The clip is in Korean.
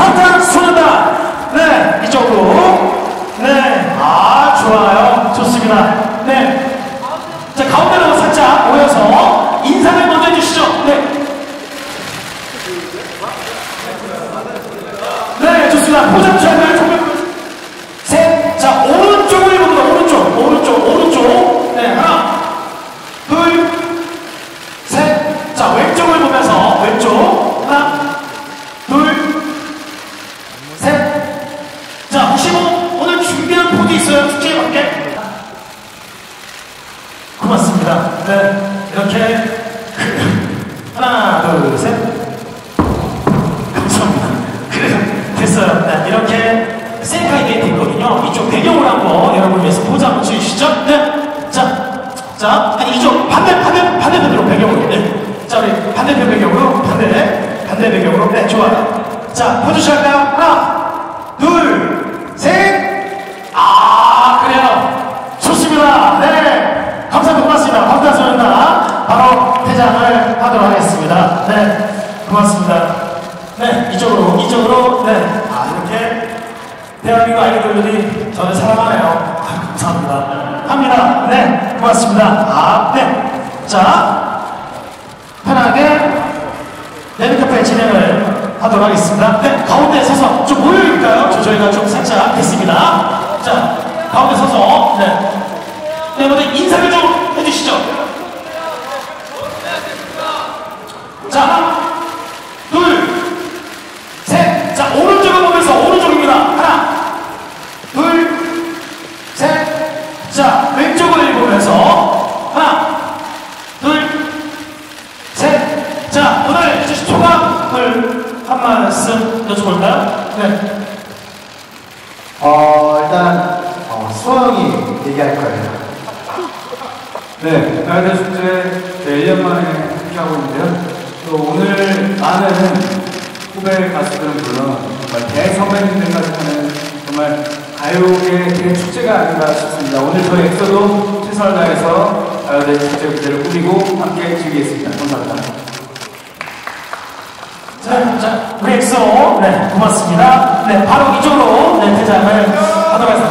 방탄소년단. 네, 이쪽으로. 네, 아, 좋아요. 좋습니다. 네. 자, 가운데로 살짝 모여서 인사를 먼저 해주시죠. 네. 네, 좋습니다. 포장 취향을 조금. 셋. 자, 오른쪽을 봅니다. 오른쪽. 네, 하나, 둘, 셋. 자, 왼쪽을 보면서 왼쪽. 하나, 둘, 셋. 자, 혹시 뭐 오늘 준비한 포즈 있어요? 축제에 맞게? 고맙습니다. 네, 이렇게 하나, 둘, 셋. 감사합니다. 그래요. 됐어요. 네, 이렇게 셀카 이벤트 있거든요. 이쪽 배경으로 한번 여러분 위해서 포즈 한번 취해주시죠. 네. 자, 아니 이쪽 반대편으로 배경으로. 네. 자, 우리 반대편 배경으로 반대 배경으로. 네, 좋아요. 자, 포즈 시작할까요? 하나, 둘, 셋. 아, 그래요. 좋습니다. 네. 감사합니다. 고맙습니다. 방탄소년단 바로 퇴장을 하도록 하겠습니다. 네. 고맙습니다. 네, 이쪽으로. 네. 아, 이렇게 대한민국 아이돌들이 저를 사랑하네요. 아, 감사합니다. 합니다. 네, 고맙습니다. 아, 네. 자, 편하게 레드카페 진행을 하도록 하겠습니다. 네, 가운데 서서 좀 모여있을까요? 저희가 좀 살짝 했습니다. 자, 가운데 서서, 네, 먼저 인사를 좀 해주시죠. 자, 하나, 둘, 셋. 자, 오른쪽을 보면서 오른쪽입니다. 하나, 둘, 셋. 자, 왼쪽을 보면서 하나, 둘, 셋. 자, 오늘 해주신 소감을 한 말씀 여쭤볼까요? 네. 일단 수영이 얘기할 거예요. 네, 가요대 축제 1년 만에 함께하고 있는데요. 또 오늘 많은 후배 가수들은 물론 정말 대선배님들까지 하는 정말 가요계 대축제가 아닌가 싶습니다. 오늘 저희 엑소도 최선을 다해서 가요대 축제 무대를 꾸미고 함께 즐기겠습니다. 감사합니다. 자, 우리 엑소, 네, 고맙습니다. 네, 바로 이쪽으로, 네, 퇴장을 하도록 하겠습니다.